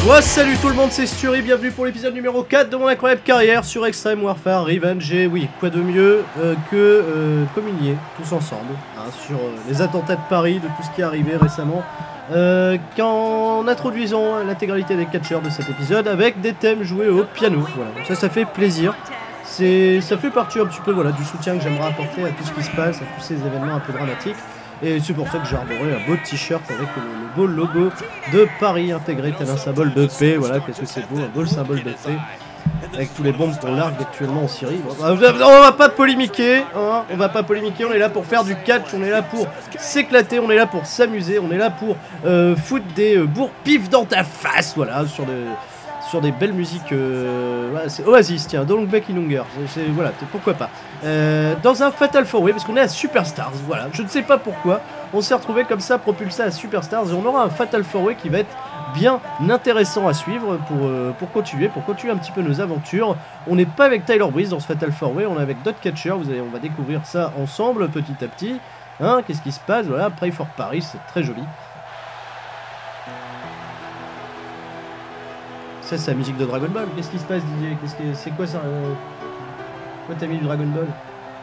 Ouais, salut tout le monde, c'est Sturi, bienvenue pour l'épisode numéro 4 de mon incroyable carrière sur Extreme Warfare Revenge. Et oui, quoi de mieux que communier tous ensemble sur les attentats de Paris, de tout ce qui est arrivé récemment, qu'en introduisant l'intégralité des catcheurs de cet épisode avec des thèmes joués au piano. Voilà, donc ça fait plaisir. Ça fait partie un petit peu du soutien que j'aimerais apporter à tout ce qui se passe, à tous ces événements un peu dramatiques. Et c'est pour ça que j'ai arboré un beau t-shirt avec le beau logo de Paris intégré tel un symbole de paix. Voilà, qu'est-ce que c'est beau, un beau symbole de paix. Avec tous les bombes qu'on largue actuellement en Syrie. On va pas polémiquer, hein, on va pas polémiquer, on est là pour faire du catch, on est là pour s'éclater, on est là pour s'amuser, on est là pour foutre des bourre-pifs dans ta face, voilà, sur des belles musiques. Voilà, c'est Oasis, tiens, Don't Look Back in Hunger, voilà, pourquoi pas. Dans un Fatal 4-Way, parce qu'on est à Superstars, voilà, je ne sais pas pourquoi, on s'est retrouvé comme ça, propulsé à Superstars, et on aura un Fatal 4-Way qui va être bien intéressant à suivre pour continuer un petit peu nos aventures. On n'est pas avec Tyler Breeze dans ce Fatal 4-Way, on est avec d'autres catcheurs, on va découvrir ça ensemble petit à petit. Hein, qu'est-ce qui se passe? Voilà, Pray for Paris, c'est très joli. Ça, c'est la musique de Dragon Ball. Qu'est-ce qui se passe, Didier? C'est quoi ça? Pourquoi t'as mis du Dragon Ball?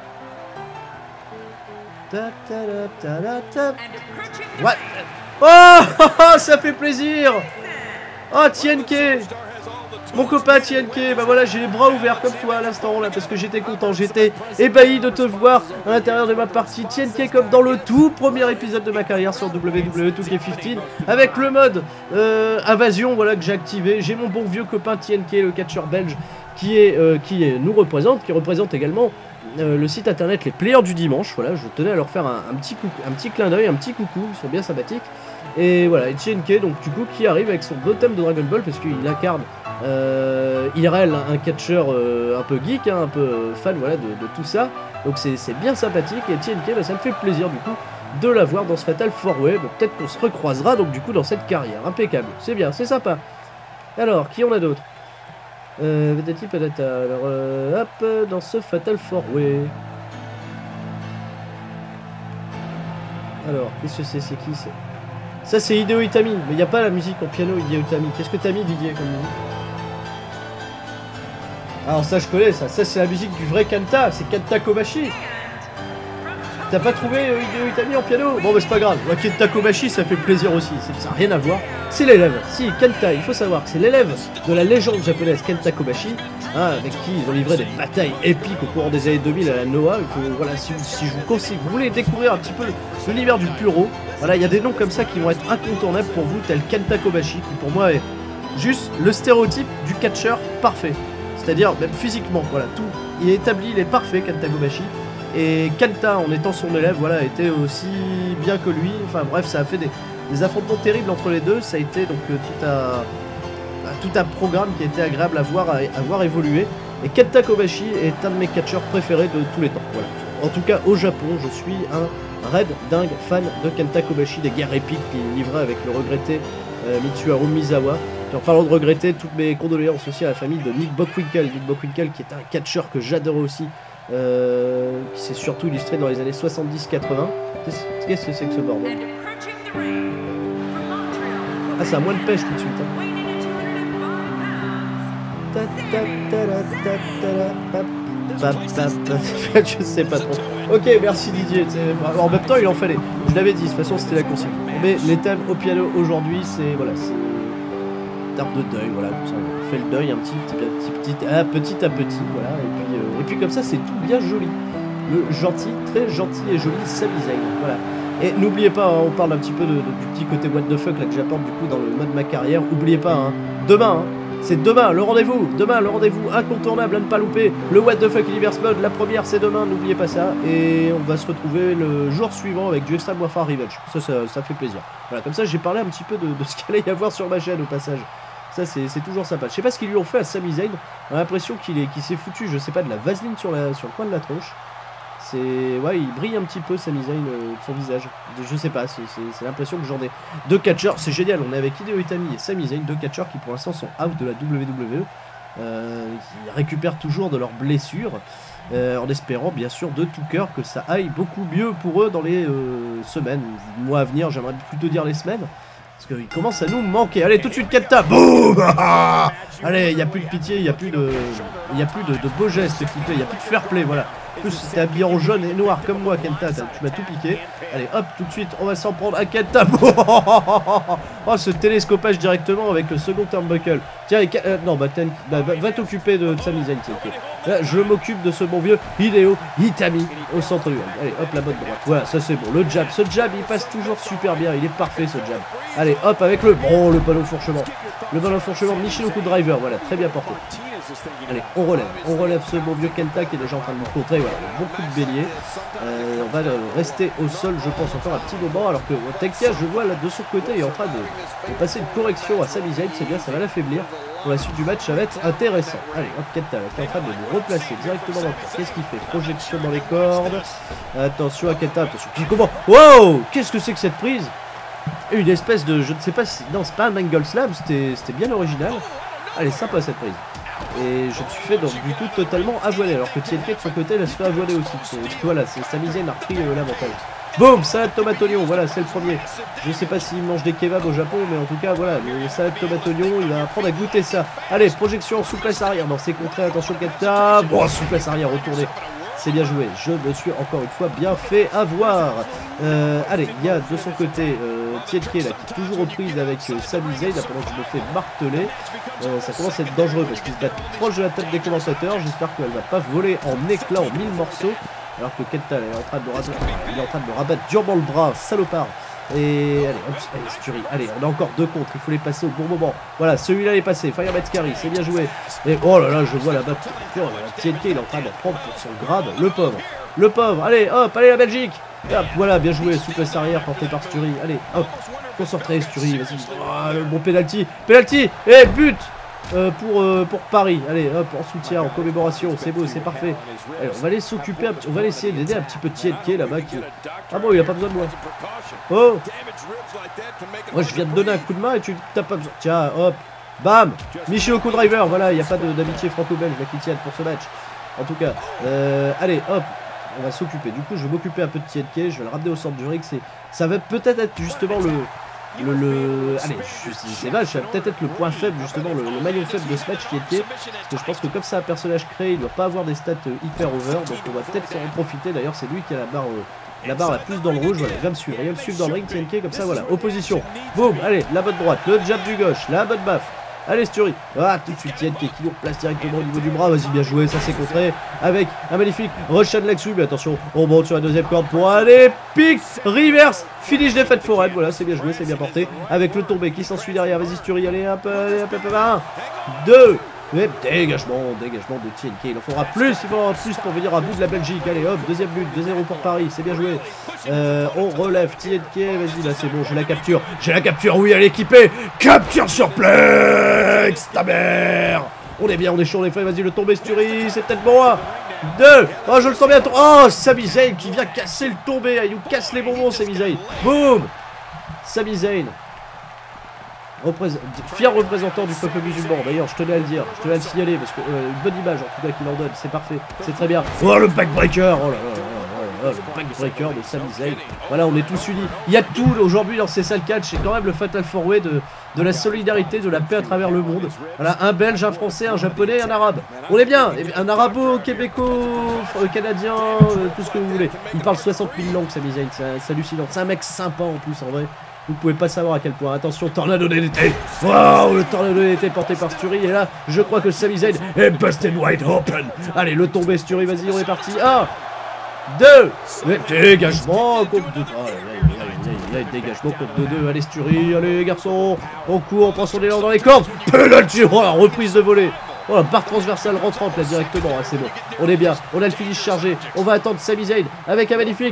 What? Oh, ça fait plaisir! Oh, TNK! Mon copain TNK, bah voilà, j'ai les bras ouverts comme toi à l'instant là, parce que j'étais content, j'étais ébahi de te voir à l'intérieur de ma partie. TNK comme dans le tout premier épisode de ma carrière sur WWE 2K15, avec le mode invasion, voilà, que j'ai activé. J'ai mon bon vieux copain TNK, le catcheur belge, qui représente également le site internet Les Players du Dimanche. Voilà, je tenais à leur faire un petit clin d'œil, un petit coucou, ils sont bien sympathiques. Et voilà, et TNK, donc du coup, qui arrive avec son beau thème de Dragon Ball, parce qu'il incarne IRL, un catcheur un peu geek, un peu fan, voilà, de tout ça. Donc c'est bien sympathique, et TNK, bah, ça me fait plaisir du coup de l'avoir dans ce Fatal 4-Way. Bon, peut-être qu'on se recroisera donc du coup dans cette carrière, impeccable, c'est bien, c'est sympa. Alors, qui on a d'autres? Patati patata, alors hop, dans ce Fatal 4-Way. Alors, qu'est-ce que c'est qui c'est? Ça c'est Hideo Itami, mais il n'y a pas la musique en piano Hideo Itami. Qu'est-ce que t'as mis, Didier, comme musique? Alors ça je connais, ça c'est la musique du vrai Kanta, c'est Kenta Kobashi. T'as pas trouvé Hideo Itami en piano? Bon bah c'est pas grave, Kenta Kobashi ça fait plaisir aussi, ça n'a rien à voir. C'est l'élève, si Kenta, il faut savoir que c'est l'élève de la légende japonaise Kenta Kobashi, hein, avec qui ils ont livré des batailles épiques au courant des années 2000 à la Noah. Voilà, si je vous conseille, vous voulez découvrir un petit peu l'univers du Puro, voilà, il y a des noms comme ça qui vont être incontournables pour vous, tel Kenta Kobashi, qui pour moi est juste le stéréotype du catcheur parfait. C'est-à-dire, même physiquement, voilà, tout, il est établi, il est parfait, Kenta Kobashi. Et Kenta, en étant son élève, voilà, était aussi bien que lui. Enfin bref, ça a fait des affrontements terribles entre les deux. Ça a été donc tout un programme qui a été agréable à voir évoluer. Et Kenta Kobashi est un de mes catcheurs préférés de tous les temps. Voilà. En tout cas, au Japon, je suis un raid dingue fan de Kenta Kobashi, des guerres épiques qu'il livrait avec le regretté Mitsuharu Misawa. Et en parlant de regretter, toutes mes condoléances aussi à la famille de Nick Bockwinkel. Nick Bockwinkel qui est un catcheur que j'adorais aussi, qui s'est surtout illustré dans les années 70-80. Qu'est-ce que c'est que ce bordel? Ah, c'est à moins de pêche tout de suite. Hein. Je sais pas trop. Ok, merci Didier. En même temps, il en fallait. Je l'avais dit, de toute façon, c'était la consigne. Mais les thèmes au piano aujourd'hui, c'est voilà, c'est d'art de deuil. Voilà, comme ça, on fait le deuil petit à petit. Voilà, et puis comme ça, c'est tout bien joli. Le gentil, très gentil et joli Sami Zayn. Voilà. Et n'oubliez pas, hein, on parle un petit peu du petit côté what the fuck là que j'apporte du coup dans le mode ma carrière. N'oubliez pas, hein, demain. Hein, c'est demain le rendez-vous incontournable à ne pas louper, le What the Fuck Universe Mode, la première c'est demain, n'oubliez pas ça, et on va se retrouver le jour suivant avec du Extreme Warfare Revenge, ça fait plaisir. Voilà, comme ça j'ai parlé un petit peu de ce qu'il allait y avoir sur ma chaîne au passage, ça c'est toujours sympa. Je sais pas ce qu'ils lui ont fait à Sami Zayn, on a l'impression qu'il s'est foutu, je sais pas, de la vaseline sur le coin de la tronche. Ouais, il brille un petit peu Sami Zayn de son visage. Je sais pas, c'est l'impression que j'en ai. Deux catcheurs, c'est génial. On est avec Hideo Itami et Sami Zayn, deux catcheurs qui pour l'instant sont out de la WWE, qui récupèrent toujours de leurs blessures, en espérant bien sûr de tout cœur que ça aille beaucoup mieux pour eux dans les semaines, mois à venir. J'aimerais plutôt dire les semaines. Parce qu'il commence à nous manquer. Allez, tout de suite, Kenta. Boum. Allez, il n'y a plus de pitié, il n'y a plus de beaux gestes, s'il vous plaît. Il n'y a plus de fair play, voilà. En plus, t'es habillé en jaune et noir comme moi, Kenta. Tu m'as tout piqué. Allez, hop, tout de suite, on va s'en prendre à Kenta. Oh, ce télescopage directement avec le second turnbuckle. Tiens, non, va t'occuper de Sami Zayn, là, je m'occupe de ce bon vieux Hideo Itami au centre du ring. Allez, hop, la bonne droite. Voilà, ça c'est bon. Le jab, ce jab, il passe toujours super bien. Il est parfait, ce jab. Allez, hop, avec le ballon fourchement. Le ballon fourchement, Michinoku Driver. Voilà, très bien porté. Allez, on relève ce bon vieux Kenta qui est déjà en train de nous contrer. Voilà, beaucoup de béliers. On va rester au sol, je pense, encore un petit moment. Alors que Tekka, je vois là de son côté, il est en train de passer une correction à Sami Zayn. C'est bien, ça va l'affaiblir. Pour la suite du match, ça va être intéressant. Allez, hop, Kenta qui est en train de nous replacer directement dans le corps. Qu'est-ce qu'il fait? Projection dans les cordes. Attention à Kenta, attention. Comment? Wow! Qu'est-ce que c'est que cette prise? Une espèce de, je ne sais pas si, non, c'est pas un angle slam, c'était bien original. Allez, sympa cette prise. Et je me suis fait donc du coup totalement avoiler, alors que TNK de son côté elle se fait avoiler aussi. Voilà, Sami Zayn a repris l'avantage. Boum, salade tomate oignon, voilà, c'est le premier. Je sais pas s'il mange des kebabs au Japon, mais en tout cas voilà, le salade tomate oignon, il va apprendre à goûter ça. Allez, projection, souplesse arrière, dans ses contrées, attention Kenta. Bon, souplesse arrière, retourné. C'est bien joué, je me suis encore une fois bien fait avoir. Allez, il y a de son côté TNK là qui est toujours aux prises avec Sami Zayn, là, pendant que je me fais marteler. Ça commence à être dangereux parce qu'il se bat proche de la tête des commentateurs. J'espère qu'elle va pas voler en éclats, en 1000 morceaux. Alors que Kenta est en train de rabattre durement le bras, salopard. Et allez, hop, allez, Sturi, allez, on a encore 2 contre, il faut les passer au bon moment. Voilà, celui-là est passé, Fire Matsukari, c'est bien joué. Et oh là là, je vois là-bas, TNK, il est en train de prendre pour son grade, le pauvre, allez, hop, allez la Belgique. Hop, voilà, bien joué, souplesse arrière porté par Sturi, allez, hop, concentré Sturi, vas-y, oh, le bon penalty, et but pour Paris. Allez, hop, en soutien, en commémoration, c'est beau, c'est parfait. Allez, on va aller s'occuper, on va essayer d'aider un petit peu TNK là-bas qui... Ah bon, il a pas besoin de moi. Oh, moi je viens de donner un coup de main et tu t'as pas besoin. Tiens, hop, bam, Michinoku Driver, voilà, il n'y a pas d'amitié franco-belge là qui tienne pour ce match. En tout cas, allez, hop, on va s'occuper. Du coup, je vais m'occuper un peu de TNK, je vais le ramener au centre du ring. Ça va peut-être être justement allez, je sais pas, ça va peut-être être le point faible, justement, le maillon faible de ce match qui était, parce que je pense que comme c'est un personnage créé, il ne doit pas avoir des stats hyper over, donc on va peut-être en profiter. D'ailleurs, c'est lui qui a la barre la plus dans le rouge. Voilà, il va me suivre, il va me suivre dans le ring, TNK, comme ça, voilà, opposition, boum, allez, la botte droite, le jab du gauche, la botte baffe. Allez Sturi, ah tout de suite TNK qui nous replace directement au niveau du bras, vas-y bien joué, ça c'est contré avec un magnifique Russian leg sweep, mais attention, on monte sur la deuxième corde pour aller, pique, reverse, finish des fêtes foraines, voilà c'est bien joué, c'est bien porté, avec le tombé qui s'ensuit derrière, vas-y Sturi, allez un peu, 1, 2, mais dégagement de TNK, il en faudra plus, pour venir à bout de la Belgique. Allez hop, deuxième but, 2-0 pour Paris, c'est bien joué. On relève TNK, vas-y là c'est bon, j'ai la capture, oui elle est équipée, capture surplex, ta mère. On est bien, on est chaud, on est fait, vas-y le tombé Sturi, c'est peut-être bon, 1, 2, oh je le sens bien, oh Sami Zayn qui vient casser le tombé, il nous casse les bonbons Sami Zayn, boum, Sami Zayn. Fier représentant du peuple musulman, d'ailleurs je tenais à le dire, je tenais à le signaler parce que une bonne image en tout cas qu'il en donne, c'est parfait, c'est très bien. Oh le backbreaker, oh là là, le backbreaker de Sami Zayn. Voilà, on est tous unis, il y a tout aujourd'hui dans ces salles catch, c'est quand même le Fatal 4-Way de la solidarité, de la paix à travers le monde. Voilà, un belge, un français, un japonais, un arabe, on est bien, un arabo, québéco, canadien, tout ce que vous voulez. Il parle 60 000 langues Sami Zayn, c'est hallucinant, c'est un mec sympa en plus en vrai. Vous pouvez pas savoir à quel point. Attention, tornado d'été. Waouh, le tornado d'été porté par Sturi. Et là, je crois que Sami Zayn est busted wide open. Allez, le tombé Sturi, vas-y, on est parti. 1, 2, dégagement contre 2. Dégagement contre 2-2. Allez, Sturi, allez, garçon. On court, on prend son élan dans les cordes. Penalty, oh, la reprise de volée. Oh la barre transversale rentrante là directement, ah, c'est bon, on est bien, on a le finish chargé, on va attendre Sami Zayn avec un magnifique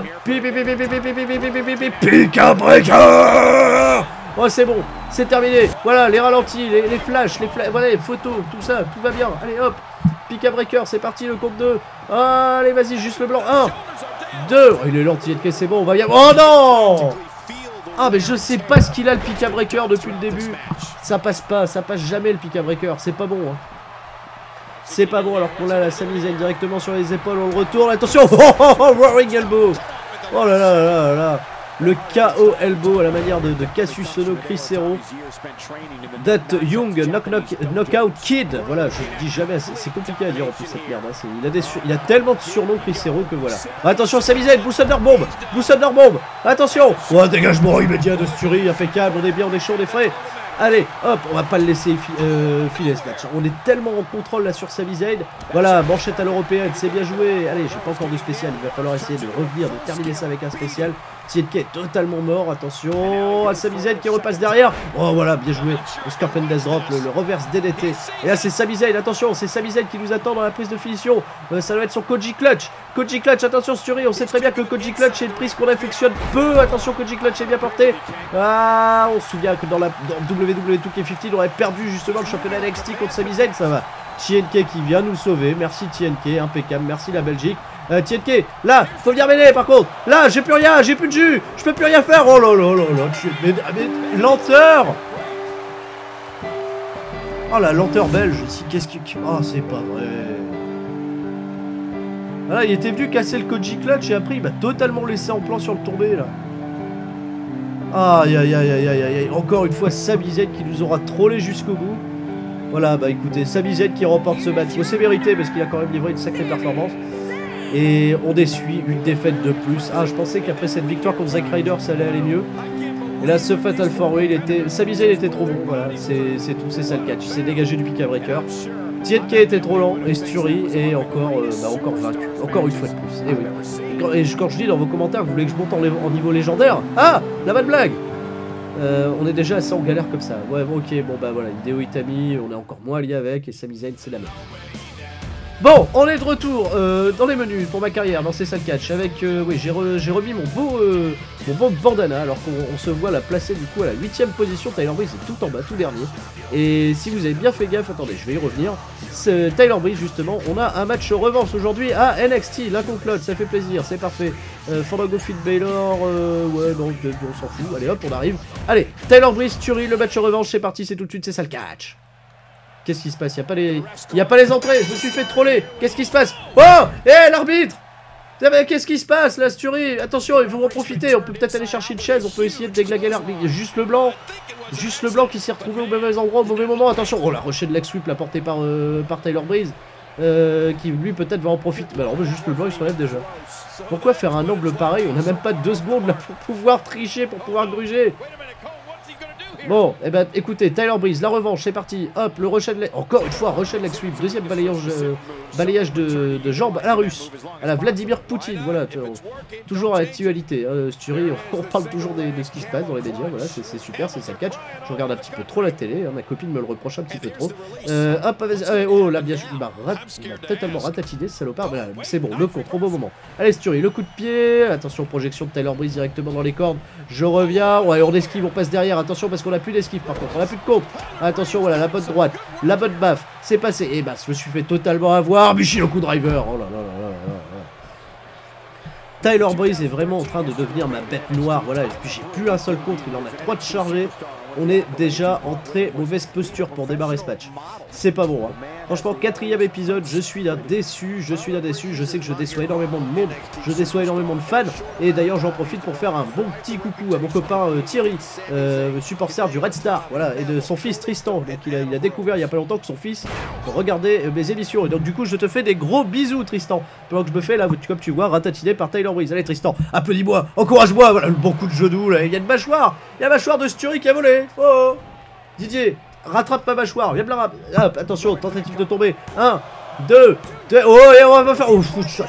Pika Breaker. Oh c'est bon, c'est terminé, voilà les ralentis, les flashs, voilà les photos, tout ça, tout va bien, allez hop, Pika Breaker, c'est parti le compte 2, allez vas-y juste le blanc, 1, 2, oh, il est lent, c'est bon, on va bien, oh non. Ah mais je sais pas ce qu'il a le Pika Breaker depuis le début. Ça passe pas, ça passe jamais le Pika Breaker, c'est pas bon hein. C'est pas bon alors qu'on a la Sami Zayn directement sur les épaules, on le retourne, attention. Oh, Roaring Elbow. Oh là là là là là. le KO elbow à la manière de Cassius Ohno, Chris Hero. That Young Knockout Kid. Voilà, je dis jamais, c'est compliqué à dire en plus cette merde. Hein. Il a tellement de surnoms Chris Hero que voilà. Attention, Sami Zayn, Blue Thunder Bomb. Blue Thunder Bomb. Attention. Oh, dégagement immédiat de Sturi, impeccable. On est bien, on est chaud, on est frais. Allez, hop, on va pas le laisser filer ce match. On est tellement en contrôle là sur Sami Zayn. Voilà, manchette à l'européenne, c'est bien joué. Allez, j'ai pas encore de spécial, il va falloir essayer de revenir, de terminer ça avec un spécial. TNK est totalement mort, attention, Sami Zayn qui repasse derrière. Oh voilà, bien joué, le Scorpion Death Drop, le reverse DDT. Et là c'est Sami Zayn, attention, c'est Sami Zayn qui nous attend dans la prise de finition. Ça doit être son Koji Clutch. Koji Clutch, attention Sturi, on sait très bien que le Koji Clutch est une prise qu'on affectionne peu. Attention, Koji Clutch est bien porté. Ah, on se souvient que dans WWE 2K15, on aurait perdu justement le championnat NXT contre Sami Zayn, ça va. TNK qui vient nous sauver, merci TNK, impeccable, merci la Belgique. TNK, là, faut venir m'aider par contre. Là, j'ai plus rien, j'ai plus de jus, je peux plus rien faire. Oh là là là là, mais lenteur. Oh la lenteur belge ici, qu'est-ce qui... Oh, c'est pas vrai. Voilà, il était venu casser le Koji Clutch et après il m'a totalement laissé en plan sur le tombé là. Aïe aïe aïe aïe aïe aïe. Encore une fois Sami Zayn qui nous aura trollé jusqu'au bout. Voilà, bah écoutez, Sami Zayn qui remporte ce match. C'est mérité parce qu'il a quand même livré une sacrée performance. Et on essuie une défaite de plus. Ah, je pensais qu'après cette victoire contre Zack Ryder, ça allait aller mieux. Et là, ce Fatal 4-Way, Sami Zayn était trop bon. Voilà, c'est tout, c'est ça le catch. Il s'est dégagé du pick à breaker. TNK était trop lent et Sturi est encore, encore vaincu. Encore une fois de plus. Et oui. Et quand je dis dans vos commentaires, vous voulez que je monte en niveau légendaire? Ah, la bonne blague. On est déjà assez en galère comme ça. Ouais, bon, ok, bon bah voilà, Hideo Itami, on est encore moins lié avec, et Sami Zayn, c'est la même. Bon, on est de retour dans les menus pour ma carrière, dans ces salles catch, avec, oui, j'ai remis mon beau bandana, alors qu'on se voit la placer du coup à la 8ème position. Tyler Breeze est tout en bas, tout dernier. Et si vous avez bien fait gaffe, attendez, je vais y revenir. Tyler Breeze, justement, on a un match revanche aujourd'hui à NXT, l'un contre l'autre, ça fait plaisir, c'est parfait. Fandango Finn Balor, ouais, non, on s'en fout, allez hop, on arrive. Allez, Tyler Breeze, Sturi, le match revanche, c'est parti, c'est tout de suite, c'est ça le catch. Qu'est-ce qui se passe? Il n'y a pas les entrées, je me suis fait troller. Qu'est-ce qui se passe? Oh, hé, l'arbitre! Qu'est-ce qui se passe là, Sturi? Attention, il faut en profiter, on peut peut-être aller chercher une chaise, on peut essayer de déglaguer l'arbitre. Il y a juste le blanc qui s'est retrouvé au mauvais endroit, au mauvais moment. Attention, oh la rushée de leg sweep là portée par Tyler Breeze, qui lui peut-être va en profiter. Mais alors juste le blanc il se relève déjà. Pourquoi faire un angle pareil? On n'a même pas 2 secondes là pour pouvoir tricher, pour pouvoir gruger. Bon, eh ben écoutez, Tyler Breeze, la revanche, c'est parti. Hop, le rush de leg, encore une fois, rush de leg sweep, deuxième balayage de jambes à la russe, à la Vladimir Poutine, voilà, toujours à l'actualité. Sturi, on parle toujours de ce qui se passe dans les médias, voilà, c'est super, c'est ça le catch. Je regarde un petit peu trop la télé, hein, ma copine me le reproche un petit peu trop. Hop, oh là, bien, il m'a totalement ratatiné, ce salopard, voilà, c'est bon, le contre, au bon moment. Allez, Sturi, le coup de pied, attention, projection de Tyler Breeze directement dans les cordes, je reviens, ouais, on esquive, on passe derrière, attention parce qu'on a plus d'esquive par contre, on a plus de contre. Attention, voilà, la bonne droite, la bonne baffe, c'est passé. Et bah, je me suis fait totalement avoir. Michinoku Driver. Oh là là là là là. Tyler Breeze est vraiment en train de devenir ma bête noire. Voilà, et puis j'ai plus un seul contre, il en a 3 de chargés. On est déjà en très mauvaise posture pour démarrer ce match. C'est pas bon, hein. Franchement, 4ème épisode, je suis là déçu, je sais que je déçois énormément de monde, je déçois énormément de fans. Et d'ailleurs, j'en profite pour faire un bon petit coucou à mon copain Thierry, supporter du Red Star, voilà, et de son fils Tristan. Donc il a découvert il y a pas longtemps que son fils regardait mes émissions. Et donc du coup, je te fais des gros bisous, Tristan. Pendant que je me fais là, comme tu vois, ratatiné par Tyler Breeze. Allez Tristan, applaudis-moi, encourage-moi, voilà, le bon coup de genou là. Il y a une mâchoire, il y a la mâchoire de Sturi qui a volé. Oh Didier, rattrape ma mâchoire, viens me la rappeler. Hop, attention, tentative de tomber. 1, 2, oh, et on va faire. Oh,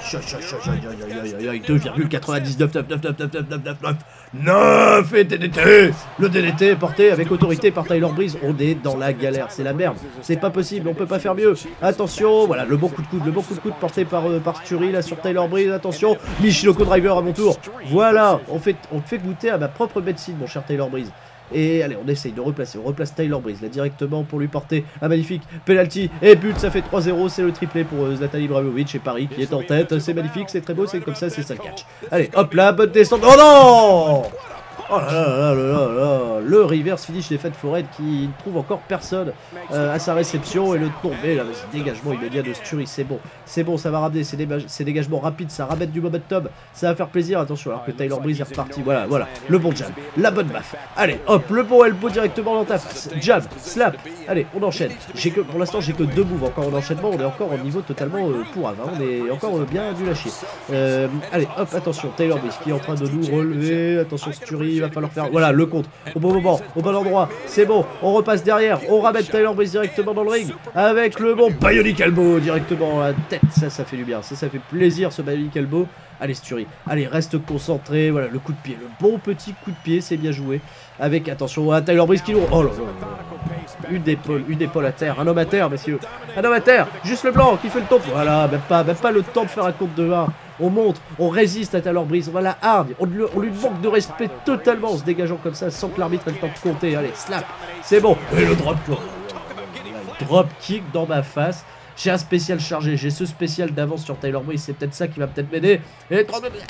2,99 et DDT. Le DDT est porté avec autorité par Tyler Breeze. On est dans la galère, c'est la merde. C'est pas possible, on peut pas faire mieux. Attention, voilà, le bon coup de coude, porté par Sturi là sur Tyler Breeze. Attention, Michinoku Driver à mon tour. Voilà, on fait goûter à ma propre médecine, mon cher Tyler Breeze. Et allez, on essaye de replacer, on replace Tyler Breeze là directement pour lui porter un magnifique penalty. Et but, ça fait 3-0, c'est le triplé pour Zlatan Ibrahimovic et Paris qui est en tête. C'est magnifique, c'est très beau, c'est comme ça, c'est ça le catch. Allez, hop là, bonne descente. Oh non! Oh là là là là là, le reverse finish des fêtes foraines qui ne trouve encore personne à sa réception et le tombé là, dégagement immédiat de Sturry, c'est bon, ça va ramener ces dégagements rapides, ça ramène du momentum, ça va faire plaisir, attention alors que Tyler Breeze est reparti, voilà, le bon jab, la bonne baffe, allez hop, le bon elbow directement dans ta face, jab, slap, allez on enchaîne, pour l'instant j'ai que 2 moves encore en enchaînement, on est encore au niveau totalement pourrave, hein, on est encore bien du lâcher, allez hop, attention, Tyler Breeze qui est en train de nous relever, attention Sturry, il va falloir faire, voilà, le contre, au bon moment, au bon endroit, c'est bon, on repasse derrière, on ramène Tyler Breeze directement dans le ring, avec le bon Bionic Elbow directement à la tête, ça fait du bien, ça fait plaisir ce Bionic Elbow, allez Sturry, allez reste concentré, voilà, le coup de pied, le bon petit coup de pied, c'est bien joué, avec, attention, à Tyler Breeze qui nous, oh là là, une épaule à terre, un homme à terre messieurs, un homme à terre, juste le blanc qui fait le top, voilà, même pas le temps de faire un compte de 1. On monte, on résiste à Tyler Breeze, on va la hard, on lui manque de respect totalement en se dégageant comme ça sans que l'arbitre ait le temps de compter. Allez, slap, c'est bon. Et le drop kick. Drop kick dans ma face. J'ai un spécial chargé, j'ai ce spécial d'avance sur Tyler Breeze, c'est peut-être ça qui va peut-être m'aider. Et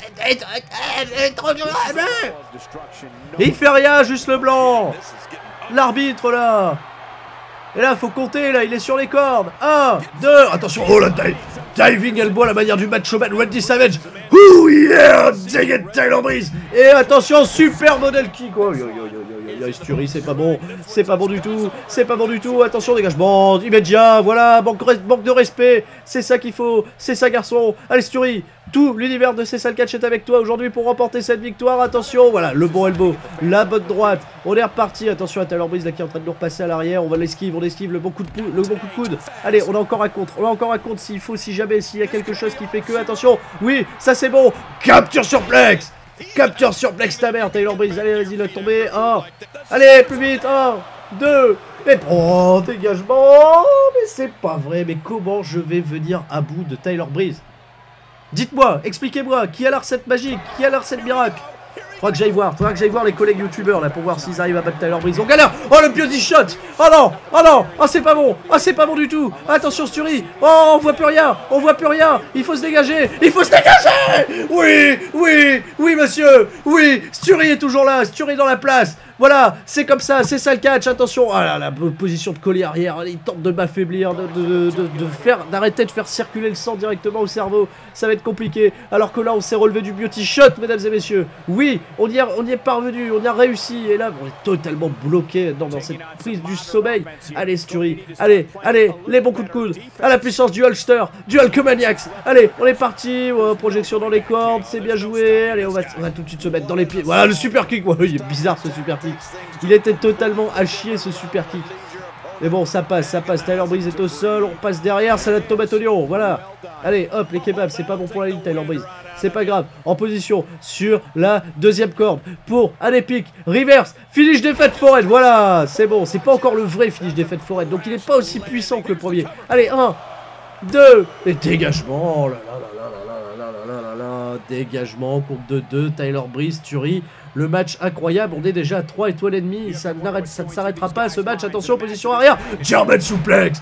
il fait rien, juste le blanc. L'arbitre là. Et là, faut compter, là, il est sur les cordes. 1, 2, attention, oh la diving elbow à la manière du Macho Man, Randy Savage. Ouh, yeah, dang it, Tyler Breeze. Et attention, super model kick. Oh, Sturry, c'est pas bon du tout, attention, dégagement, immédiat, voilà, manque de respect, c'est ça qu'il faut, c'est ça garçon, allez Sturry, tout l'univers de Cessal Catch est avec toi aujourd'hui pour remporter cette victoire, attention, voilà, le bon elbow, la bonne droite, on est reparti, attention à Tyler Breeze là qui est en train de nous repasser à l'arrière, on esquive, le bon coup de coude, allez, on a encore un contre, s'il faut, s'il y a quelque chose qui fait que, attention, oui, ça c'est bon, capture surplex. Capture surplex ta mère, Tyler Breeze, allez vas-y, laisse tomber, 1, allez plus vite, 1, 2, et oh, dégagement, mais c'est pas vrai, mais comment je vais venir à bout de Tyler Breeze? Dites-moi, expliquez-moi, qui a la recette magique, qui a la recette miracle? Faudra que j'aille voir les collègues youtubeurs là pour voir s'ils arrivent à battre Tyler Breeze. On galère. Oh le beauty shot. Oh non, oh c'est pas bon du tout. Attention Sturry. Oh on voit plus rien, il faut se dégager, oui monsieur, oui, Sturry est toujours là, Sturry dans la place. Voilà, c'est comme ça, c'est ça le catch, attention, ah là, la position de collier arrière, il tente de m'affaiblir, d'arrêter de faire circuler le sang directement au cerveau, ça va être compliqué, alors que là on s'est relevé du beauty shot, mesdames et messieurs, oui, on y est parvenu, on y a réussi, et là on est totalement bloqué dans cette prise du sommeil, allez Sturry, allez, les bons coups de coude, à la puissance du Hulkster, du Hulkamaniacs, allez, on est parti, projection dans les cordes, c'est bien joué, allez, on va tout de suite se mettre dans les pieds, voilà le super kick, il est bizarre ce super kick. Il était totalement à chier ce super kick. Mais bon, ça passe. Tyler Breeze est au sol, on passe derrière, salade tomate oignon. Voilà. Allez, hop, les kebabs, c'est pas bon pour la ligne, Tyler Breeze. C'est pas grave. En position sur la deuxième corde pour un épique reverse. Finish des fêtes foraines. Voilà, c'est bon. C'est pas encore le vrai finish des fêtes foraines. Donc il est pas aussi puissant que le premier. Allez, 1, 2, et dégagement. Oh là là. Dégagement, compte de 2, Tyler Breeze, Sturry. Le match incroyable, on est déjà à 3 étoiles et demie, ça ne s'arrêtera pas ce match, attention, position arrière, German suplex,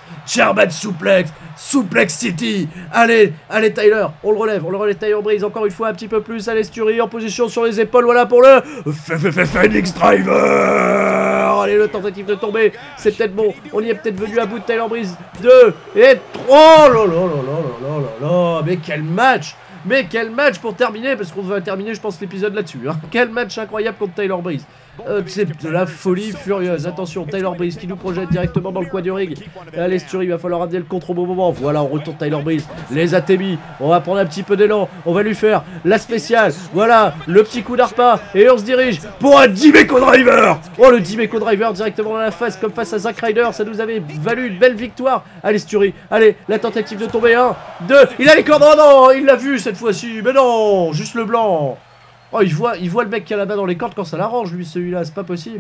Suplex City, allez Tyler, on le relève Tyler Breeze, encore une fois un petit peu plus, allez Sturry en position sur les épaules, voilà pour le Phoenix Driver, allez le tentative de tomber, c'est peut-être bon, on y est peut-être venu à bout de Tyler Breeze, 2 et 3, oh là, mais quel match! Mais quel match pour terminer, parce qu'on va terminer je pense l'épisode là-dessus, hein. Quel match incroyable contre Tyler Breeze. C'est de la folie furieuse. Attention, Tyler Breeze qui nous projette directement dans le coin du ring. Allez Sturry, il va falloir ramener le contre au bon moment. Voilà, on retourne Tyler Breeze. Les ATB, on va prendre un petit peu d'élan. On va lui faire la spéciale. Voilà, le petit coup d'arpa. Et on se dirige pour un Dimeco Driver. Oh, le Dimeco Driver directement dans la face, comme face à Zack Ryder. Ça nous avait valu une belle victoire. Allez Sturry, allez, la tentative de tomber. 1, 2, il a les cordes. Oh non, il l'a vu cette fois-ci. Mais non, juste le blanc. Oh, il voit le mec qui a la main dans les cordes quand ça l'arrange, lui, celui-là, c'est pas possible.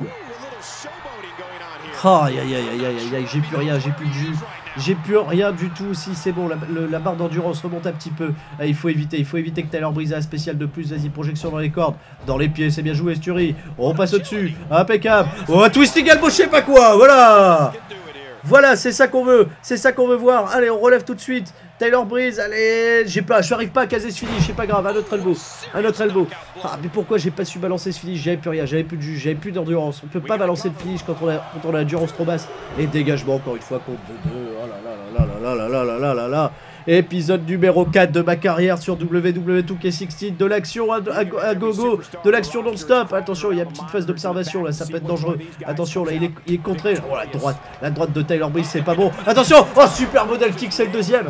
Aïe, j'ai plus rien, j'ai plus de jus. J'ai plus rien du tout. Si, c'est bon, la barre d'endurance remonte un petit peu. Ah, il faut éviter que Tyler Breeze ait un spécial de plus. Vas-y, projection dans les cordes, dans les pieds, c'est bien joué, Sturry. On passe au-dessus, impeccable. Oh, un twisting elbow, je sais pas quoi, voilà. Voilà, c'est ça qu'on veut voir. Allez, on relève tout de suite. Tyler Breeze, allez, j'arrive pas à caser ce finish, c'est pas grave, un autre elbow. Ah, mais pourquoi j'ai pas su balancer ce finish? J'avais plus rien, j'avais plus de jus, j'avais plus d'endurance. On peut pas balancer le finish quand on a l'endurance trop basse. Et dégagement encore une fois contre 2-2. Oh là là. Épisode numéro 4 de ma carrière sur WWE2K16, de l'action à gogo, de l'action non-stop. Attention, il y a une petite phase d'observation là, ça peut être dangereux. Attention, là, il est contré. Oh, la droite de Tyler Breeze, c'est pas bon. Attention, oh, super model kick, c'est le deuxième.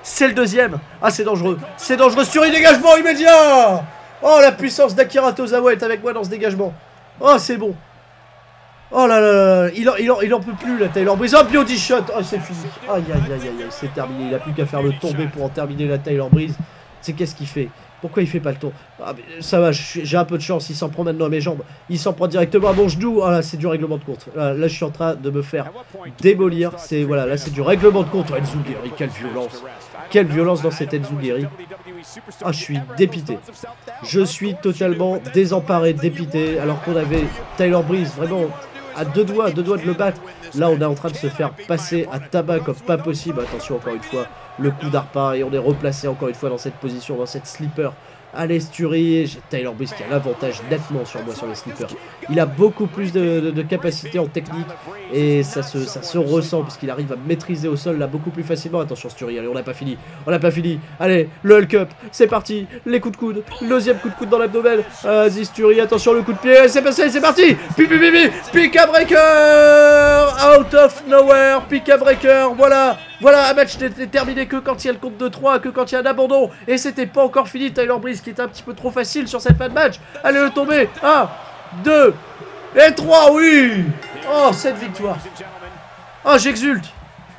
Ah, c'est dangereux. Sur un dégagement immédiat. Oh, la puissance d'Akira Tozawa est avec moi dans ce dégagement. Oh, c'est bon. Oh là là, il en peut plus là, Tyler Breeze. Oh, beauty shot. Oh, c'est fini. Aïe, c'est terminé. Il a plus qu'à faire le tomber pour en terminer la Tyler Breeze. C'est qu'est-ce qu'il fait? Pourquoi il fait pas le tour? Ah, mais ça va, j'ai un peu de chance. Il s'en prend maintenant à mes jambes. Il s'en prend directement à mon genou. Ah là, c'est du règlement de compte. Là, je suis en train de me faire démolir. Voilà, là, c'est du règlement de compte. Enzuguri, quelle violence. Quelle violence dans cet Enzuguri. Ah, je suis dépité. Je suis totalement désemparé, dépité. Alors qu'on avait Tyler Breeze vraiment à deux doigts de le battre. Là, on est en train de se faire passer à tabac comme pas possible. Attention, encore une fois, le coup d'arpa. Et on est replacé encore une fois dans cette position, dans cette slipper. Allez, Sturi, j'ai Tyler Breeze qui a l'avantage nettement sur moi sur les slippers. Il a beaucoup plus de capacité en technique et ça se ressent parce qu'il arrive à maîtriser au sol là beaucoup plus facilement. Attention Sturi, allez, on n'a pas fini. Allez, le Hulk Up, c'est parti. Les coups de coude, le deuxième coup de coude dans l'abdomen. Vas-y Sturi, attention le coup de pied, c'est passé, c'est parti. Pika Breaker, out of nowhere, Pika Breaker, voilà, un match n'est terminé que quand il y a le compte de 3, que quand il y a un abandon. Et c'était pas encore fini, Tyler Breeze qui était un petit peu trop facile sur cette fin de match. Allez, le tomber, 1, 2 et 3, oui. Oh, cette victoire. Oh, j'exulte.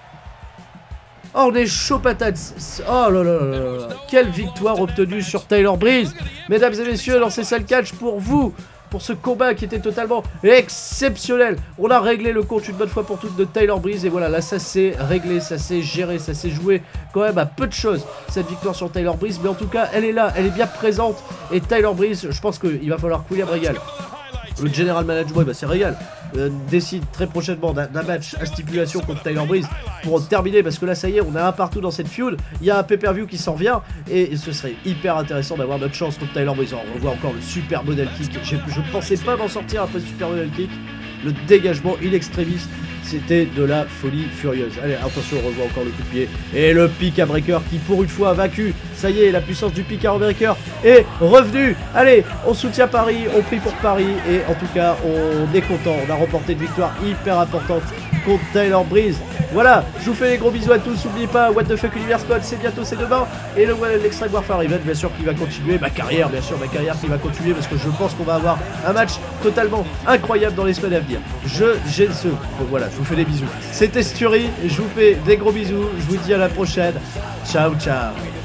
Oh, on est chaud patate. Oh là là. Quelle victoire obtenue sur Tyler Breeze. Mesdames et messieurs, dans ces salles catch pour vous. Pour ce combat qui était totalement exceptionnel. On a réglé le compte une bonne fois pour toutes de Tyler Breeze. Et voilà, là ça s'est réglé, ça s'est géré, ça s'est joué quand même à peu de choses, cette victoire sur Tyler Breeze. Mais en tout cas, elle est là, elle est bien présente. Et Tyler Breeze, je pense qu'il va falloir que William Regal, le general manager, c'est Regal, décide très prochainement d'un match à stipulation contre Tyler Breeze pour terminer, parce que là ça y est, on a un partout dans cette feud. Il y a un pay-per-view qui s'en vient et ce serait hyper intéressant d'avoir notre chance contre Tyler Breeze. On revoit encore le super model kick. Je pensais pas m'en sortir après le super model kick. Le dégagement in extremis, c'était de la folie furieuse. Allez, attention, on revoit encore le coup de pied. Et le Pika Breaker qui pour une fois a vaincu. Ça y est, la puissance du Pika Breaker est revenue. Allez, on soutient Paris, on prie pour Paris. Et en tout cas, on est content. On a remporté une victoire hyper importante contre Tyler Breeze. Voilà, je vous fais des gros bisous à tous. N'oubliez pas, What the Fuck Universe Code, c'est bientôt, c'est demain. Et l'Extreme Warfare Event, bien sûr, qui va continuer. Ma carrière, bien sûr, qui va continuer. Parce que je pense qu'on va avoir un match totalement incroyable dans les semaines à venir. Voilà, je vous fais des bisous. C'était Sturi, je vous fais des gros bisous. Je vous dis à la prochaine. Ciao, ciao.